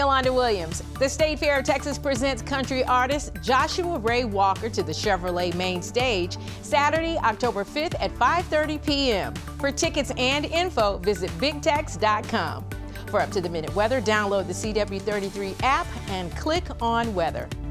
Yolanda Williams. The State Fair of Texas presents country artist Joshua Ray Walker to the Chevrolet main stage Saturday, October 5th at 5:30 p.m. For tickets and info, visit bigtex.com. For up-to-the-minute weather, download the CW33 app and click on weather.